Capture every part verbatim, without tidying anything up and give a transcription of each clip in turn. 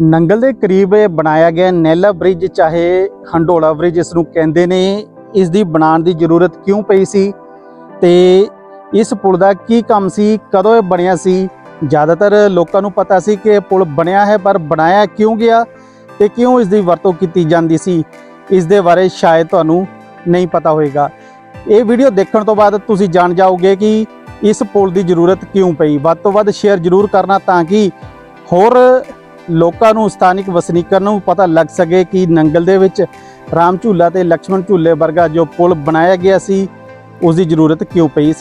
नंगल के करीब बनाया गया नैला ब्रिज चाहे खंडोला ब्रिज इसनूं कहंदे ने, इसकी बनाने की जरूरत क्यों पई सी ते इस पुल का की काम सी, कदों बनिया सी। ज़्यादातर लोगों को पता सी कि पुल बनया है, पर बनाया क्यों गया ते क्यों इसकी वरतों की जाती सी, इस दे बारे शायद तुहानूं नहीं पता होएगा। ये वीडियो देखने तो बाद तुसीं जान जाओगे कि इस पुल की जरूरत क्यों पई। वध तो वध शेयर जरूर करना ताकि होर लोगों को स्थानिक वसनीकों को पता लग सके कि नंगल दे विच राम झूला ते लक्ष्मण झूले वर्गा जो पुल बनाया गया सी उसकी जरूरत क्यों पई।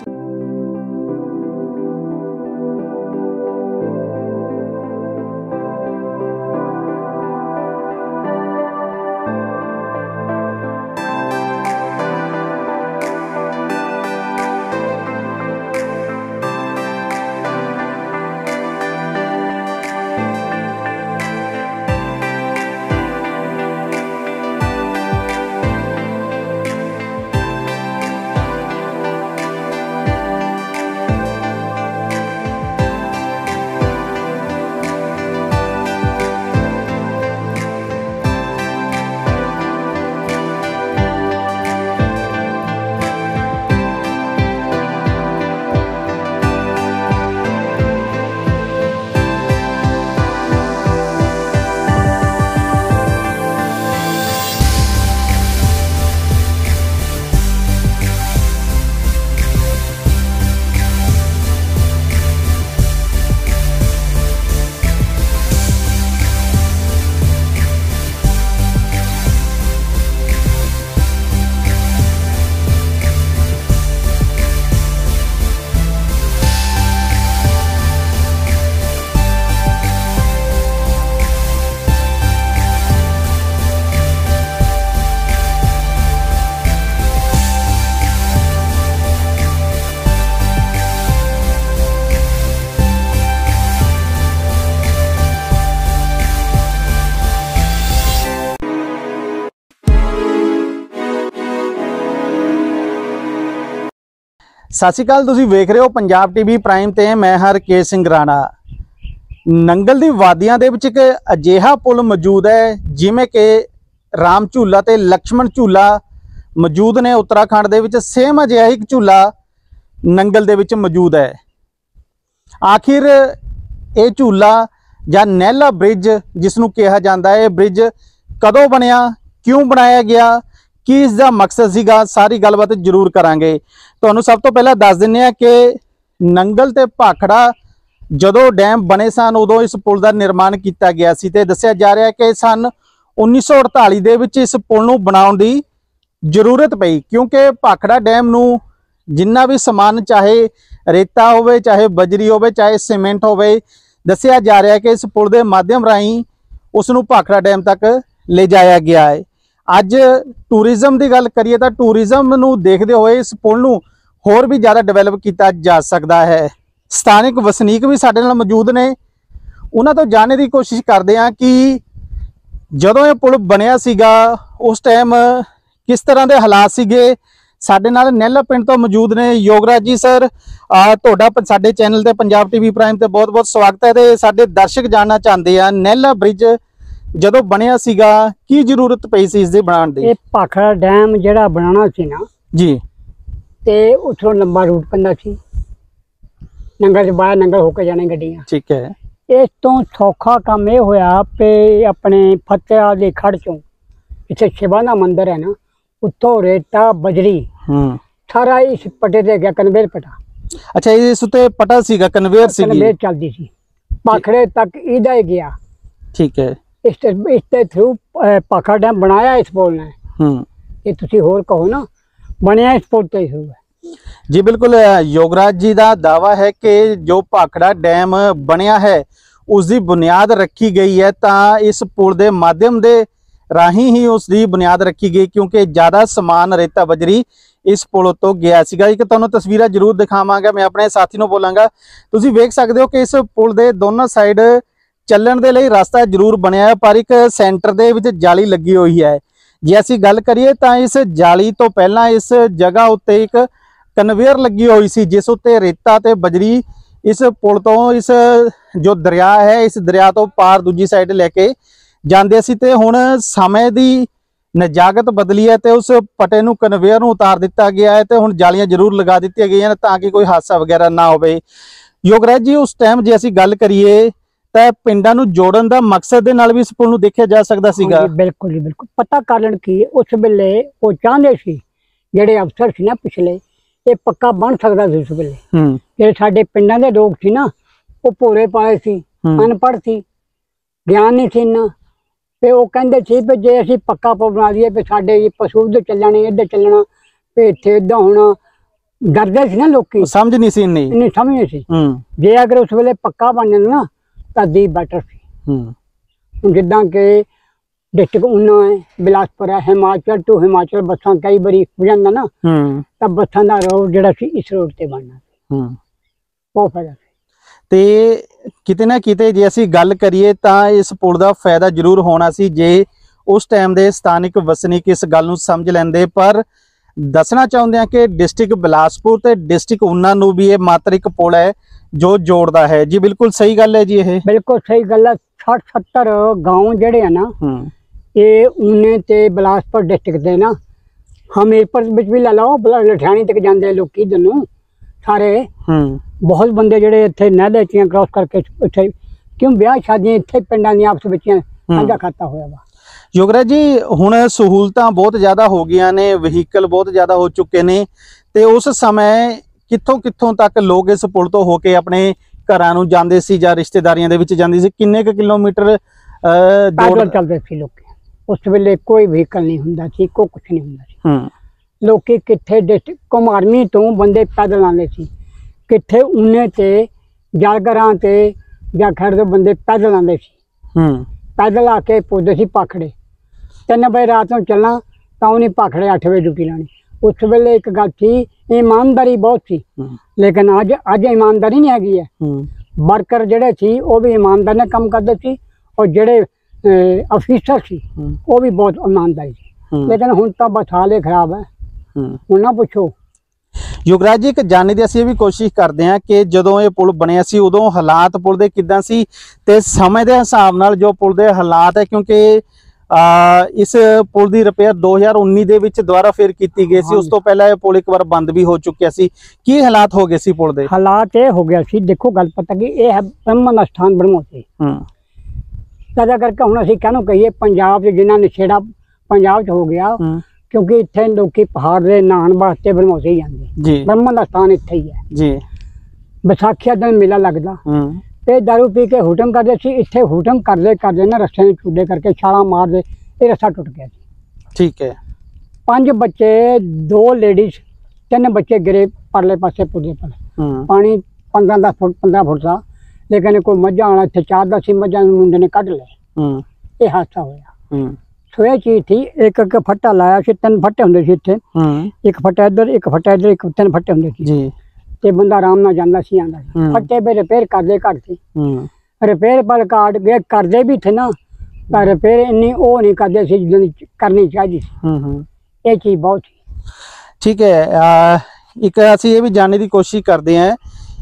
सत श्री अकाल, तुसीं वेख रहे हो पंजाब टीवी प्राइम ते मैं हरकेश सिंह राणा। नंगल दी वादियां दे विच एक अजिहा पुल मौजूद है जिवें कि राम झूला ते लक्ष्मण झूला मौजूद ने उत्तराखंड दे विच, सेम अजिहा एक झूला नंगल दे विच मौजूद है। आखिर ये झूला जां नैला ब्रिज जिसनूं कहा जाता है, ब्रिज कदों बनिया, क्यों बनाया गया, की इसका मकसद सीगा, सारी गलबात जरूर करांगे। तुहानूं सब तो पहला दस दिंदे आ कि नंगल ते भाखड़ा जदों डैम बने सन उदों इस पुल का निर्माण किया गया सी ते दस्सिया जा रहा है कि सन उन्नीस सौ अड़ताली दे विच इस पुल नूं बनाउण दी जरूरत पई, क्योंकि भाखड़ा डैम नूं जिन्ना भी समान चाहे रेता होवे, चाहे बजरी होवे, चाहे सीमेंट होवे, दस्सिया जा रहा है कि इस पुल के माध्यम राही उसनूं भाखड़ा डैम तक ले जाया गया है। अज टूरिज्म की गल करिए तो टूरिज्म नूं देखते हुए इस पुल नूं होर भी ज़्यादा डिवेलप किया जा सकता है। स्थानिक वसनीक भी साडे नाल मौजूद ने, उन्हां तों जानने की कोशिश करते हैं कि जदों ये पुल बनिया सीगा उस टाइम किस तरह के हालात सीगे। साडे नाल नैला पिंड तो मौजूद ने योगराज जी। सर, तुहाडा साडे चैनल ते पंजाब टीवी प्राइम ते बहुत बहुत स्वागत है। ते साडे दर्शक जानना चाहते हैं नैला ब्रिज जदों बनिया सीगा की जरूरत पई सी इसदी बनाउण दी। ये भाखड़ा डैम जिहड़ा बनाना सी ना जी, ते उथों लंबा रूट पैंदा सी, नंगल च बाहर नंगल होके जाने गड्डियां। ठीक है। इस तो सौखा काम यह होया कि अपने फतेहाल दे खड़ चों इत्थे शिवा दा मंदिर है ना, उत्थों रेता बजरी सारा इस पटे ते गया, कन्वेयर पटा। अच्छा, इस उत्ते पटा सीगा, कन्वेयर सीगी, कन्वेयर चलदी सी, भाखड़े तक इदा ही गया। ठीक है। इस इसके थ्रू भाखड़ा डैम बनाया इस पुल ने। ये तुसी होर कहो ना, बनया इस पुल ते थ्रू है। जी बिल्कुल, योगराज जी का दावा है कि जो भाखड़ा डैम बनया है उसकी बुनियाद रखी गई है, तो इस पुल के माध्यम दे राही ही उसकी बुनियाद रखी गई, क्योंकि ज़्यादा समान रेता बजरी इस पुल तो गया सीगा। एक तुहानूं तस्वीरां जरूर दिखावांगा, मैं अपने साथी नूं बोलांगा। तुसीं वेख सकदे हो कि इस पुल के दोनों साइड ਚੱਲਣ ਦੇ ਲਈ ਰਸਤਾ ਜ਼ਰੂਰ ਬਣਿਆ ਹੈ, ਪਰ ਇੱਕ ਸੈਂਟਰ ਦੇ ਵਿੱਚ ਜਾਲੀ ਲੱਗੀ ਹੋਈ ਹੈ। ਜੇ ਅਸੀਂ ਗੱਲ ਕਰੀਏ ਤਾਂ ਇਸ ਜਾਲੀ ਤੋਂ ਪਹਿਲਾਂ ਇਸ ਜਗ੍ਹਾ ਉੱਤੇ ਇੱਕ ਕਨਵੇਅਰ ਲੱਗੀ ਹੋਈ ਸੀ, ਜਿਸ ਉੱਤੇ ਰੇਤਾ ਤੇ ਬਜਰੀ इस पुल तो इस जो दरिया है इस दरिया तो पार दूजी साइड लेके ਜਾਂਦੇ ਸੀ ਤੇ ਹੁਣ ਸਮੇਂ ਦੀ ਨਜਾਕਤ ਬਦਲੀ ਹੈ ਤੇ ਉਸ ਪਟੇ ਨੂੰ ਕਨਵੇਅਰ ਨੂੰ ਉਤਾਰ ਦਿੱਤਾ ਗਿਆ ਹੈ ਤੇ ਹੁਣ ਜਾਲੀਆਂ ਜ਼ਰੂਰ ਲਗਾ ਦਿੱਤੀਆਂ ਗਈਆਂ ਨੇ ਤਾਂ ਕਿ ਕੋਈ ਹਾਦਸਾ ਵਗੈਰਾ ਨਾ ਹੋਵੇ। ਯੋਗਰਾਜ ਜੀ, ਉਸ ਟਾਈਮ ਜੇ ਅਸੀਂ ਗੱਲ ਕਰੀਏ ਤਾਂ ਪਿੰਡਾਂ ਨੂੰ ਜੋੜਨ ਦਾ ਮਕਸਦ ਦੇ ਨਾਲ ਵੀ ਇਸ ਪੁਲ ਨੂੰ ਦੇਖਿਆ ਜਾ ਸਕਦਾ ਸੀਗਾ। ਬਿਲਕੁਲ ਜੀ ਬਿਲਕੁਲ। ਪਤਾ ਕਾਰਨ ਕੀ ਉਸ ਵੇਲੇ ਉਹ ਚਾਹੁੰਦੇ ਸੀ ਜਿਹੜੇ ਅਫਸਰ ਸੀ ਨਾ ਪਿਛਲੇ, ਇਹ ਪੱਕਾ ਬਣ ਸਕਦਾ ਸੀ ਉਸ ਵੇਲੇ। ਹੂੰ, ਜਿਹੜੇ ਸਾਡੇ ਪਿੰਡਾਂ ਦੇ ਲੋਕ ਸੀ ਨਾ ਉਹ ਭੋਰੇ ਪਾਏ ਸੀ, ਅਨਪੜ੍ਹ ਸੀ, ਗਿਆਨ ਨਹੀਂ ਸੀ ਇੰਨਾ, ਤੇ ਉਹ ਕਹਿੰਦੇ ਸੀ ਵੀ ਜੇ ਅਸੀਂ ਪੱਕਾ ਪੁਲ ਬਣਾ ਦਈਏ ਵੀ ਸਾਡੇ ਪਸ਼ੂ ਉੱਧਰ ਚੱਲਣੇ ਇੱਧਰ ਚੱਲਣਾ ਵੀ ਇੱਥੇ ਏਦਾਂ ਹੋਣਾ। ਡਰਦੇ ਸੀ ਨਾ ਲੋਕੀ, ਸਮਝ ਨਹੀਂ ਸੀ ਇੰਨੀ ਇੰਨੀ ਸਮਝ ਨਹੀਂ ਸੀ। ਹੂੰ, ਜੇ ਅਗਰ ਉਸ ਵੇਲੇ ਪੱਕਾ ਬਣ ਜਾਂਦਾ ਨਾ ਤਾਂ ਦੀ ਬੈਟਰ ਸੀ। ਹੂੰ, ਜਿੱਦਾਂ ਕਿ ਡਿਸਟ੍ਰਿਕਟ ਉਨਾ ਹੈ, ਬਿਲਾਸਪੁਰ ਹੈ, ਹਿਮਾਚਲ ਟੂ ਹਿਮਾਚਲ ਬੱਸਾਂ ਕਈ ਵਾਰੀ ਹੋ ਜਾਂਦਾ ਨਾ, ਹੂੰ, ਤਾਂ ਬੱਸਾਂ ਦਾ ਰੋਡ ਜਿਹੜਾ ਸੀ ਇਸ ਰੋਡ ਤੇ ਬਣਨਾ ਸੀ। ਹੂੰ, ਬਹੁਤ ਫਾਇਦਾ ਸੀ। ਤੇ ਕਿਤੇ ਨਾ ਕਿਤੇ ਜੇ ਅਸੀਂ ਗੱਲ ਕਰੀਏ ਤਾਂ ਇਸ ਪੁਲ ਦਾ ਫਾਇਦਾ ਜ਼ਰੂਰ ਹੋਣਾ ਸੀ ਜੇ ਉਸ ਟਾਈਮ ਦੇ ਸਥਾਨਕ ਵਸਨੀਕ ਇਸ ਗੱਲ ਨੂੰ ਸਮਝ ਲੈਂਦੇ। ਪਰ ਦੱਸਣਾ ਚਾਹੁੰਦੇ ਆ ਕਿ ਡਿਸਟ੍ਰਿਕਟ ਬਿਲਾਸਪੁਰ ਤੇ ਡਿਸਟ੍ਰਿਕਟ ਉਨਾ ਨੂੰ ਵੀ ਇਹ ਮਾਤਰ ਇੱਕ ਪੁਲ ਹੈ ਜੋ ਜੋੜਦਾ ਹੈ। ਜੀ ਬਿਲਕੁਲ ਸਹੀ ਗੱਲ ਹੈ ਜੀ, ਇਹ ਬਿਲਕੁਲ ਸਹੀ ਗੱਲ ਹੈ। ਸੱਠ ਸੱਤਰ ਗਾँव ਜਿਹੜੇ ਆ ਨਾ ਹੂੰ ਇਹ ਉਨੇ ਤੇ ਬਿਲਾਸਪੁਰ ਡਿਸਟ੍ਰਿਕਟ ਦੇ ਨਾ, ਹਮੀਰਪੁਰ ਵਿੱਚ ਵੀ ਲੈ ਲਓ, ਲਠਿਆਣੀ ਤੱਕ ਜਾਂਦੇ ਲੋਕੀ ਦੋਨੋਂ ਸਾਰੇ। ਹੂੰ, ਬਹੁਤ ਬੰਦੇ ਜਿਹੜੇ ਇੱਥੇ ਨਹਿਰ ਚੀਆਂ ਕ੍ਰਾਸ ਕਰਕੇ ਇੱਥੇ, ਕਿਉਂ ਵਿਆਹ ਸ਼ਾਦੀਆਂ ਇੱਥੇ ਪਿੰਡਾਂ ਦੀਆਂ ਆਪਸ ਵਿੱਚ ਸਾਂਝਾ ਖਾਤਾ ਹੋਇਆ ਵਾ। ਯੋਗਰਾਜ ਜੀ, ਹੁਣ ਸਹੂਲਤਾਂ ਬਹੁਤ ਜ਼ਿਆਦਾ ਹੋ ਗਈਆਂ ਨੇ, ਵਹੀਕਲ ਬਹੁਤ ਜ਼ਿਆਦਾ ਹੋ ਚੁੱਕੇ ਨੇ ਤੇ ਉਸ ਸਮੇਂ ਕਿੱਥੋਂ ਕਿੱਥੋਂ ਤੱਕ ਲੋਕ ਇਸ ਪੁਲ ਤੋਂ ਹੋ ਕੇ ਆਪਣੇ ਘਰਾਂ ਨੂੰ ਜਾਂਦੇ ਸੀ ਜਾਂ ਰਿਸ਼ਤੇਦਾਰੀਆਂ ਦੇ ਵਿੱਚ ਜਾਂਦੇ ਸੀ? ਕਿੰਨੇ ਕੁ ਕਿਲੋਮੀਟਰ ਪੈਦਲ ਚੱਲਦੇ ਸੀ ਲੋਕ ਉਸ ਵੇਲੇ? ਕੋਈ ਵਹੀਕਲ ਨਹੀਂ ਹੁੰਦਾ ਸੀ, ਕੋਈ ਕੁਛ ਨਹੀਂ ਹੁੰਦਾ ਸੀ। ਹੂੰ, ਲੋਕੀ ਕਿੱਥੇ ਡਿਸਟ੍ਰਿਕਟ ਕੁਮਾਰਮੀ ਤੋਂ ਬੰਦੇ ਪੈਦਲ ਆਉਂਦੇ ਸੀ, ਕਿੱਥੇ ਉਨੇ ਤੇ ਜਾਗਰਾਂ ਤੇ ਜਾਂ ਖੜ ਦੇ ਬੰਦੇ ਪੈਦਲ ਆਉਂਦੇ ਸੀ। ਹੂੰ, ਪੈਦਲ ਆ ਕੇ ਪੁੱਜਦੇ ਸੀ ਪਾਖੜੇ। ਤਿੰਨ ਵਜੇ ਰਾਤ ਨੂੰ ਚੱਲਣਾ ਤਾਂ ਉਹਨੇ ਪਾਖੜੇ ਅੱਠ ਵਜੇ ਡਿਊਟੀ ਲਾਣੀ। ਉਸ ਵੇਲੇ ਇੱਕ ਗੱਲ ਸੀ, ਇਮਾਨਦਾਰੀ ਬਹੁਤ ਸੀ, ਲੇਕਿਨ ਅੱਜ ਅੱਜ ਇਮਾਨਦਾਰੀ ਨਹੀਂ ਹੈਗੀ ਹੈ। ਵਰਕਰ ਜਿਹੜੇ ਸੀ ਉਹ ਵੀ ਇਮਾਨਦਾਰ ਨਾਲ ਕੰਮ ਕਰਦੇ ਸੀ, ਔਰ ਜਿਹੜੇ ਅਫੀਸਰ ਸੀ ਉਹ ਵੀ ਬਹੁਤ ਇਮਾਨਦਾਰੀ ਸੀ। ਲੇਕਿਨ ਹੁਣ ਤਾਂ ਬਸ ਹਾਲ ਹੀ ਖਰਾਬ ਹੈ, ਹੁਣ ਨਾ ਪੁੱਛੋ। ਯੁਵਰਾਜ ਜੀ, ਇੱਕ ਜਾਣਨ ਦੀ ਅਸੀਂ ਇਹ ਵੀ ਕੋਸ਼ਿਸ਼ ਕਰਦੇ ਹਾਂ ਕਿ ਜਦੋਂ ਇਹ ਪੁਲ ਬਣਿਆ ਸੀ ਉਦੋਂ ਹਾਲਾਤ ਪੁਲ ਦੇ ਕਿੱਦਾਂ ਸੀ ਤੇ ਸਮੇਂ ਦੇ ਹਿਸਾਬ ਨਾਲ ਜੋ ਪੁਲ ਦੇ ਹਾਲਾਤ ਹੈ, ਕਿਉਂਕਿ ਆ ਇਸ ਪੁਲ ਦੀ ਰਿਪੇਅਰ ਦੋ ਹਜ਼ਾਰ ਉੱਨੀ ਦੇ ਵਿੱਚ ਦੁਬਾਰਾ ਫਿਰ ਕੀਤੀ ਗਈ ਸੀ। ਉਸ ਤੋਂ ਪਹਿਲਾਂ ਇਹ ਪੁਲ ਇੱਕ ਵਾਰ ਬੰਦ ਵੀ ਹੋ ਚੁੱਕਿਆ ਸੀ। ਕੀ ਹਾਲਾਤ ਹੋ ਗਏ ਸੀ ਪੁਲ ਦੇ? ਹਾਲਾਤ ਇਹ ਹੋ ਗਿਆ ਸੀ, ਦੇਖੋ ਗੱਲ ਪਤਾ ਕਿ ਇਹ ਹੈ ਬ੍ਰਹਮਣ ਸਥਾਨ ਬਣਵਾਉਂਦੇ ਹੂੰ ਤਦਾ ਕਰਕੇ ਹੁਣ ਅਸੀਂ ਕਾਹਨੂੰ ਕਹੀਏ ਪੰਜਾਬ 'ਚ ਜਿਨ੍ਹਾਂ ਨਸ਼ੇੜਾ ਪੰਜਾਬ 'ਚ ਹੋ ਗਿਆ, ਕਿਉਂਕਿ ਇੱਥੇ ਲੋਕੀ ਪਹਾੜ ਦੇ ਨਹਾਉਣ ਵਾਸਤੇ ਬਣਵਾਉਂਦੇ ਹੀ ਜਾਂਦੇ ਜੀ। ਬ੍ਰਹਮਣ ਦਾ ਸਥਾਨ ਇੱਥੇ ਹੀ ਹੈ ਜੀ। ਵਿਸਾਖੀ ਦਿਨ ਮੇਲਾ ਲੱਗਦਾ ਤੇ ਦਾਰੂ ਪੀ ਕੇ ਹੁਟਮ ਕਰਦੇ ਸੀ। ਇੱਥੇ ਹੁਟਮ ਕਰਦੇ ਕਰਦੇ ਨਾ ਰਸਤੇ ਨੂੰ ਚੂਡੇ ਕਰਕੇ ਛਾਲਾਂ ਮਾਰਦੇ, ਇਹ ਰਸਤਾ ਟੁੱਟ ਗਿਆ ਸੀ। ਠੀਕ ਹੈ। ਪੰਜ ਬੱਚੇ, ਦੋ ਲੇਡੀਜ਼, ਤਿੰਨ ਬੱਚੇ ਗਿਰੇ ਪਰਲੇ ਪਾਸੇ ਪੁੱਜੇ ਪਰ ਪਾਣੀ ਪੰਦਰਾਂ ਦਸ ਫੁੱਟ ਪੰਦਰਾਂ ਫੁੱਟ ਦਾ, ਲੇਕਿਨ ਕੋਈ ਮੱਝਾਂ ਵਾਲਾ ਇੱਥੇ ਚਾਰ ਦਸ ਸੀ ਮੱਝਾਂ ਨੂੰ ਮੁੰਡੇ ਨੇ ਕੱਢ ਲਿਆ। ਇਹ ਹਾਦਸਾ ਹੋਇਆ। ਸੋ ਇਹ ਚੀਜ਼ ਥੀ, ਇੱਕ ਇੱਕ ਫੱਟਾ ਲਾਇਆ ਸੀ, ਤਿੰਨ ਫੱਟੇ ਹੁੰਦੇ ਸੀ ਇੱਥੇ, ਇੱਕ ਫੱਟਾ ਇੱਧਰ ਇੱਕ ਫੱਟਾ ਇੱਧਰ, ਇੱਕ ਤਿੰਨ ਫੱਟੇ ਹੁੰਦੇ ਸੀ ਜੀ। ਤੇ ਬੰਦਾ ਆਰਾਮ ਨਾਲ ਜਾਂਦਾ ਸੀ ਆਂਦਾ ਸੀ। ਫੱਟੇ ਪੇ ਰਿਪੇਅਰ ਕਰਦੇ ਘੱਟ ਸੀ, ਰਿਪੇਅਰ ਪਰ ਕਾਟ ਗਏ ਕਰਦੇ ਵੀ ਥੇ ਨਾ, ਪਰ ਰਿਪੇਅਰ ਇੰਨੀ ਉਹ ਨਹੀਂ ਕਰਦੇ ਸੀ ਜਿੰਨੀ ਕਰਨੀ ਚਾਹੀਦੀ ਸੀ। ਇਹ ਚੀਜ਼ ਬਹੁਤ ਠੀਕ ਹੈ। ਇੱਕ ਅਸੀਂ ਇਹ ਵੀ ਜਾਣਨ ਦੀ ਕੋਸ਼ਿਸ਼ ਕਰਦੇ ਹਾਂ,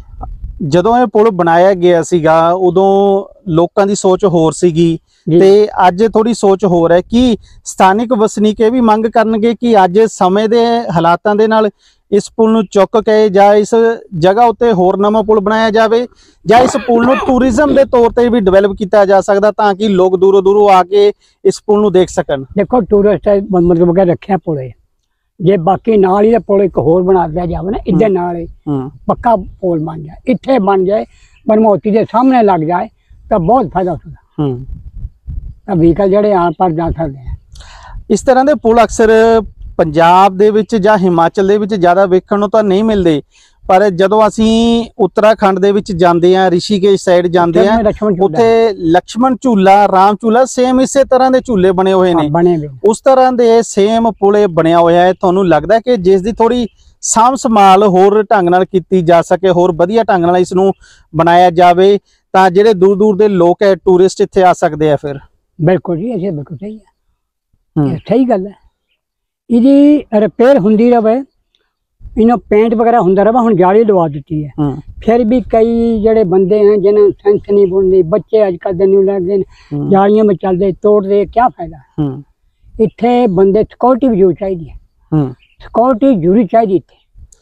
ਜਦੋਂ ਇਹ ਪੁਲ ਬਣਾਇਆ ਗਿਆ ਸੀਗਾ ਉਦੋਂ ਲੋਕਾਂ ਦੀ ਸੋਚ ਹੋਰ ਸੀਗੀ ਤੇ ਅੱਜ ਥੋੜੀ ਸੋਚ ਹੋਰ ਹੈ। ਕਿ ਸਥਾਨਕ ਵਸਨੀਕ ਇਹ ਵੀ ਮੰਗ ਕਰਨਗੇ ਕਿ ਅੱਜ ਸਮੇਂ ਦੇ ਹਾਲਾਤਾਂ ਦੇ ਨਾਲ ਇਸ ਪੁਲ ਨੂੰ ਚੁੱਕ ਕੇ ਜਾਂ ਇਸ ਜਗ੍ਹਾ ਉੱਤੇ ਹੋਰ ਨਵਾਂ ਪੁਲ ਬਣਾਇਆ ਜਾਵੇ, ਜਾਂ ਇਸ ਪੁਲ ਨੂੰ ਟੂਰਿਜ਼ਮ ਦੇ ਤੌਰ ਤੇ ਵੀ ਡਿਵੈਲਪ ਕੀਤਾ ਜਾ ਸਕਦਾ ਤਾਂ ਕਿ ਲੋਕ ਦੂਰੋਂ ਦੂਰੋਂ ਆ ਕੇ ਇਸ ਪੁਲ ਨੂੰ ਦੇਖ ਸਕਣ। ਦੇਖੋ ਟੂਰਿਸਟ ਮਤਲਬ ਕਿ ਰੱਖਿਆ ਪੁਲ ਹੈ, ਜੇ ਬਾਕੀ ਨਾਲ ਹੀ ਪੁਲ ਇੱਕ ਹੋਰ ਬਣਾ ਦਿਆ ਜਾਵੇ ਨਾ, ਇੱਧਰ ਨਾਲ ਹੀ ਪੱਕਾ ਪੁਲ ਬਣ ਜਾਏ, ਇੱਥੇ ਬਣ ਜਾਏ, ਬਨਮੋਤੀ ਦੇ ਸਾਹਮਣੇ ਲੱਗ ਜਾਏ ਤਾਂ ਬਹੁਤ ਫਾਇਦਾ ਹੁੰਦਾ। ਤਾਂ ਵਹੀਕਲ ਜਿਹੜੇ ਆਰ ਪਾਰ ਜਾ ਸਕਦੇ ਆ। ਇਸ ਤਰ੍ਹਾਂ ਦੇ ਪੁਲ ਅਕਸਰ ਪੰਜਾਬ ਦੇ ਵਿੱਚ ਜਾਂ ਹਿਮਾਚਲ ਦੇ ਵਿੱਚ ਜ਼ਿਆਦਾ ਵੇਖਣ ਨੂੰ ਤਾਂ ਨਹੀਂ ਮਿਲਦੇ, ਪਰ ਜਦੋਂ ਅਸੀਂ ਉੱਤਰਾਖੰਡ ਦੇ ਵਿੱਚ ਜਾਂਦੇ ਆ, ਰਿਸ਼ੀਕੇਸ਼ ਸਾਈਡ ਜਾਂਦੇ ਆ, ਉੱਥੇ ਲక్ష్మణ ਝੂਲਾ, ਰਾਮ ਝੂਲਾ, ਸੇਮ ਇਸੇ ਤਰ੍ਹਾਂ ਦੇ ਝੂਲੇ ਬਣੇ ਹੋਏ ਨੇ। ਉਸ ਤਰ੍ਹਾਂ ਦੇ ਸੇਮ ਪੁਲੇ ਬਣਿਆ ਹੋਇਆ ਹੈ। ਤੁਹਾਨੂੰ ਲੱਗਦਾ ਕਿ ਜਿਸ ਦੀ ਥੋੜੀ ਸਾਂਭ ਸੰਭਾਲ ਹੋਰ ਢੰਗ ਨਾਲ ਕੀਤੀ ਜਾ ਸਕੇ, ਹੋਰ ਵਧੀਆ ਢੰਗ ਨਾਲ ਇਸ ਨੂੰ ਬਣਾਇਆ ਜਾਵੇ ਤਾਂ ਜਿਹੜੇ ਦੂਰ ਦੂਰ ਦੇ ਲੋਕ ਹੈ, ਟੂਰਿਸਟ ਇੱਥੇ ਆ ਸਕਦੇ ਆ ਫਿਰ? ਬਿਲਕੁਲ ਜੀ, ਇਹ ਬਿਲਕੁਲ ਸਹੀ ਹੈ, ਸਹੀ ਗੱਲ ਹੈ। ਇਹਦੀ ਰਿਪੇਅਰ ਹੁੰਦੀ ਰਹੇ इन्हों पेंट वगैरह होंदा रहा, हुण जाली लवा दी है। फिर भी कई जड़े बंदे हैं जिन्हें सेंस नहीं बुनती, बच्चे अजकल दे न्यू लग गए जालियां में चलते तोड़ते, क्या फायदा। इत्थे बंदे सिक्योरिटी भी जरूर चाहिए, सिक्योरिटी जरूरी चाहिए इत्थे।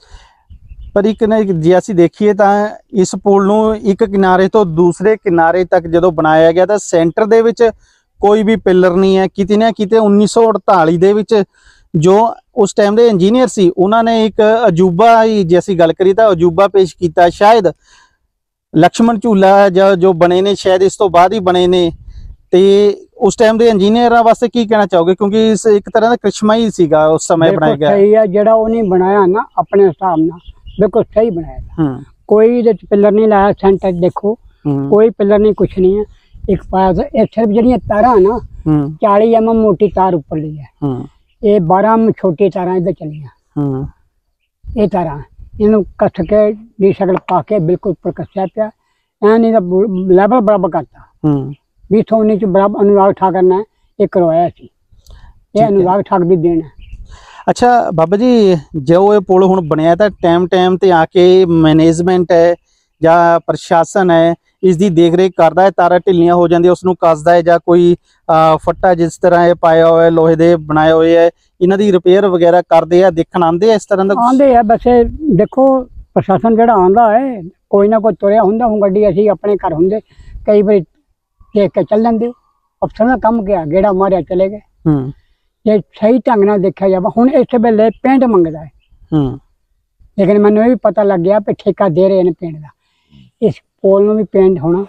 पर एक ने जे असीं देखीए तां इस पुल नूं एक किनारे तो दूसरे किनारे तक जदों बनाया गया तां सेंटर दे विच कोई भी पिलर नहीं है। किते ना किते उन्नीस सौ अड़ताली दे विच जो उस टाइम दे इंजीनियर सी उन्होंने एक अजूबा ही जे असीं गल करिए तां अजूबा पेश किया, शायद लक्ष्मण झूला जो जो बने ने शायद इस तो बाद ही बने ने। ते उस टाइम दे इंजीनियरां वास्ते की कहना चाहोगे, क्योंकि इस एक तरह का करिश्मा ही सीगा उस समय बनाया गया। सही है, जिहड़ा उन्हें बनाया ना अपने हिसाब नाल बिल्कुल सही बनाया। कोई इहदे च पिलर नहीं लाया, सेंटर देखो कोई पिलर नहीं, कुछ नहीं है। एक पास ये सिर्फ जड़ियां तारां ना चालीस एम एम मोटी तार ऊपर ली है, ये बारह एम छोटी तारां इधर चलियां। ये तारां इन्हू कस के डी शकल पा के बिल्कुल ऊपर कस्या पिया, एन इहदा लेवल बराबर करता। भी सौ उन्नीस बराबर अनुराग ठाकर ने ये करवाया सी, ये अनुराग ठाकर भी देना है। अच्छा बाबा जी, जो ये पुल हुण बनया तो टाइम टाइम ते आके मैनेजमेंट है या प्रशासन है इसकी देख रेख करता है, तारा ढिलियां हो जांदियां उसनूं कसदा है, या कोई फट्टा जिस तरह ये पाया हुआ है लोहे दे बनाए हुए है इन्हां दी रिपेयर वगैरह करते हैं, देखण आंदे इस तरह दा आंदे है। वैसे देखो प्रशासन जिहड़ा आंदा है कोई ना कोई तुरिया हुंदा, हुण गड्डी असीं अपने घर हुंदे कई बारी देख के चल जांदे, अफसर दा कम गया गेड़ा मारिया चले गए। जे सही ढंग नाल देखा जाए हुण इस वेले पेंट मंगदा है, लेकिन मैनूं ये भी पता लग गया भी ठेका दे रहे हैं पेंट का। इस पोल में भी पेंट होना,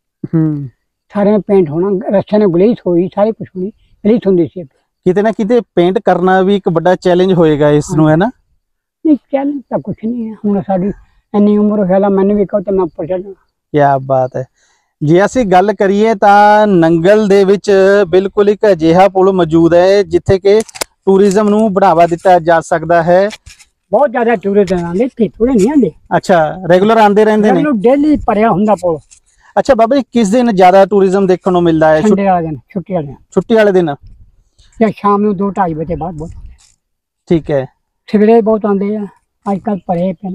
सारे में पेंट होना, रस्ते ने गलीस हुई सारी कुछ हुई गलीस होंदी सी। किते ना किते पेंट करना भी एक बड़ा चैलेंज होएगा इसनूं, है ना? नहीं चैलेंज तो कुछ नहीं है, हुण साडी इन्नी उम्र हो गई, मैनूं भी कहो तो मैं ऊपर चढ़ना। क्या बात है। जे असीं गल करिए तां नंगल दे विच बिल्कुल एक अजिहा पुल मौजूद है जिथे कि टूरिज्म नूं बढ़ावा दिता जा सकता है। बहुत ज्यादा टूरिज्म आंदे, थोड़े नहीं आंदे। अच्छा, रेगुलर आंदे रहंदे ने, डेली भरिया हुंदा पुल। अच्छा बाबा जी, किस दिन ज्यादा टूरिज्म देखने को मिलता है? संडे वाले दिन, छुट्टी वाले दिन। छुट्टी वाले दिन या शाम नूं दो ढाई बजे बाद बहुत। ठीक है, सवेरे बहुत आंदे आ, अजकल भरे पे।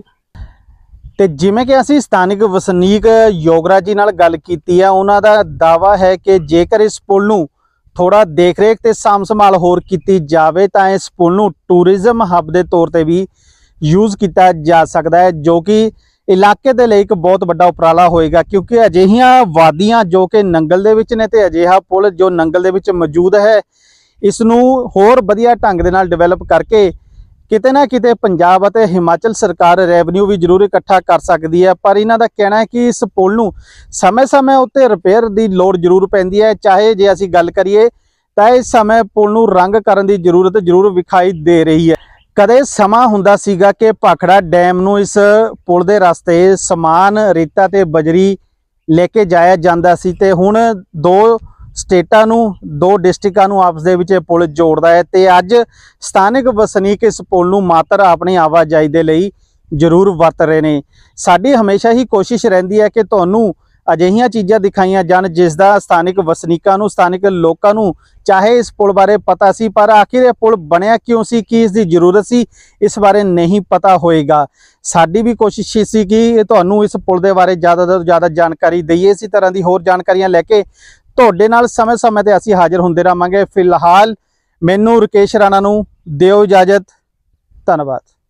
ਤੇ ਜਿਵੇਂ ਕਿ ਅਸੀਂ ਸਥਾਨਕ ਵਸਨੀਕ ਯੋਗਰਾਜ ਜੀ ਨਾਲ ਗੱਲ ਕੀਤੀ ਆ, ਉਹਨਾਂ ਦਾ ਦਾਵਾ ਹੈ ਕਿ ਜੇਕਰ ਇਸ ਪੁਲ ਨੂੰ ਥੋੜਾ ਦੇਖ ਰੇਖ ਤੇ ਸਾਂਭ ਸੰਭਾਲ ਹੋਰ ਕੀਤੀ ਜਾਵੇ ਤਾਂ ਇਸ ਪੁਲ ਨੂੰ ਟੂਰਿਜ਼ਮ ਹੱਬ ਦੇ ਤੌਰ ਤੇ ਵੀ ਯੂਜ਼ ਕੀਤਾ ਜਾ ਸਕਦਾ ਹੈ, ਜੋ ਕਿ ਇਲਾਕੇ ਦੇ ਲਈ ਇੱਕ ਬਹੁਤ ਵੱਡਾ ਉਪਰਾਲਾ ਹੋਏਗਾ। ਕਿਉਂਕਿ ਅਜਿਹੀਆਂ ਵਾਦੀਆਂ ਜੋ ਕਿ ਨੰਗਲ ਦੇ ਵਿੱਚ ਨੇ ਤੇ ਅਜਿਹਾ ਪੁਲ ਜੋ ਨੰਗਲ ਦੇ ਵਿੱਚ ਮੌਜੂਦ ਹੈ, ਇਸ ਨੂੰ ਹੋਰ ਵਧੀਆ ਢੰਗ ਦੇ ਨਾਲ ਡਿਵੈਲਪ ਕਰਕੇ किते ना किते पंजाब और हिमाचल सरकार रेवन्यू भी जरूर इकट्ठा कर सकती है। पर इन्हों का कहना है कि इस पुल नूं समय समय उत्ते रिपेयर की लोड़ जरूर पैंदी है। चाहे जे असीं गल करिए तो इस समय पुल नूं रंग करन दी जरूरत जरूर विखाई दे रही है। कदे समा हुंदा सीगा कि भाखड़ा डैम नूं इस पुल दे रस्ते समान रेता ते बजरी लेके जाया जांदा सी ते हुण दो स्टेटां नूं दो डिस्ट्रिक्टां नूं आपस दे विच पुल जोड़दा है ते अज स्थानिक वसनीक इस पुल नूं मात्र अपनी आवाजाही दे लई जरूर वरत रहे ने। साडी हमेशा ही कोशिश रहिंदी है कि तुहानूं अजिहियां चीज़ां दिखाईयां जाण जिस दा स्थानिक वसनीकां नूं स्थानिक लोकां नूं चाहे इस पुल बारे पता सी, पर आखिर ये पुल बनिया क्यों सी, की इस दी जरूरत सी, इस बारे नहीं पता होएगा। साडी भी कोशिश सी कि तुहानूं इस पुल दे बारे ज़्यादा तो ज़्यादा जानकारी दईए। इसी तरह की होर जानकारियां लैके ਤੁਹਾਡੇ ਨਾਲ समय समय ਤੇ ਅਸੀਂ ਹਾਜ਼ਰ ਹੁੰਦੇ ਰਹਾਂਗੇ। ਫਿਲਹਾਲ ਮੈਨੂੰ ਰਕੇਸ਼ ਰਾਣਾ ਨੂੰ ਦਿਓ ਇਜਾਜ਼ਤ। ਧੰਨਵਾਦ।